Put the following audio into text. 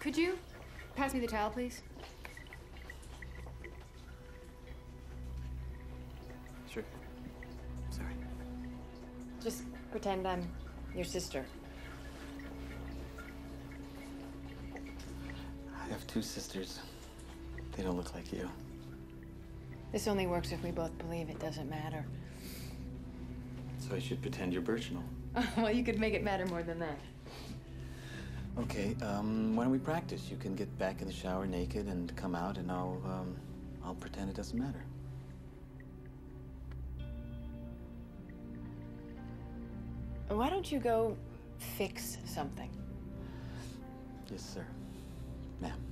Could you pass me the towel, please? Sure. Sorry. Just pretend I'm your sister. I have two sisters. They don't look like you. This only works if we both believe it doesn't matter. So I should pretend you're Birchnell. Well, you could make it matter more than that. Okay, why don't we practice? You can get back in the shower naked and come out, and I'll pretend it doesn't matter. Why don't you go fix something? Yes, sir. Ma'am.